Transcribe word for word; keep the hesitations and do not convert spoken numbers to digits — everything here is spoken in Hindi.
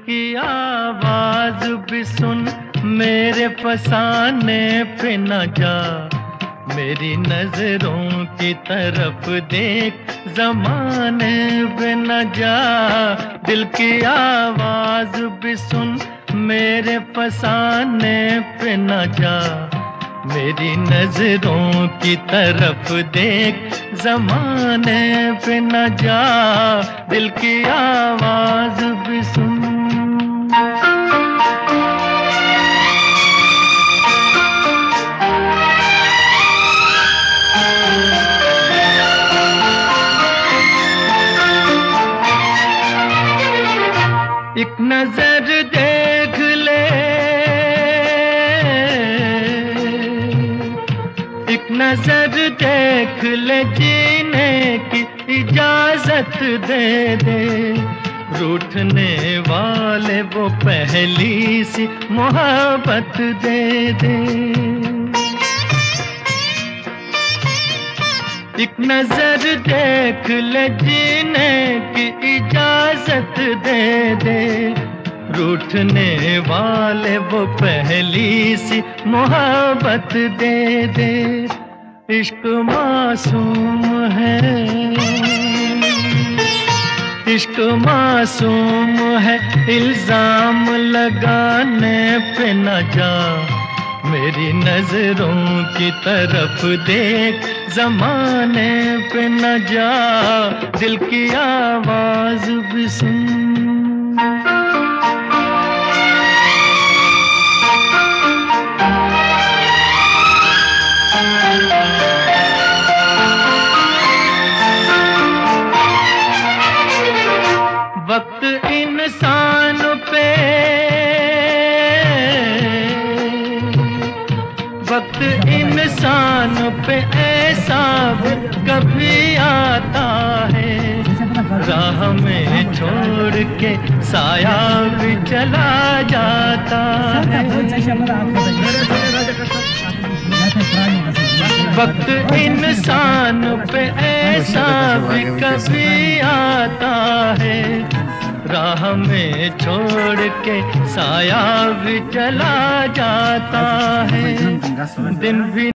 की आवाज भी सुन, मेरे फसाने पे न जा। मेरी नजरों की तरफ देख, ज़माने पे न जा। दिल की आवाज भी सुन, मेरे फसाने पे न जा। मेरी नजरों की तरफ देख, ज़माने पे न जा। दिल की आवाज भी सुन। एक नजर देख ले, एक नजर देख ले, जीने की इजाजत दे दे। रूठने वाले वो पहली सी मोहब्बत दे दे। एक नजर देख ले, जीने की इजाजत दे दे। रूठने वाले वो पहली सी मोहब्बत दे दे। इश्क मासूम है, इश्क मासूम है, इल्जाम लगाने पे न जा। मेरी नजरों की तरफ देख, ज़माने पे न जा। दिल की आवाज भी सुन। वक्त इंसान पे, वक्त इंसान पे ऐसा भी कभी आता है। राह में छोड़ के साया भी चला जाता है। वक्त इंसान पे ऐसा भी कभी आता है। राह में छोड़ के साया भी चला जाता है। दिन भी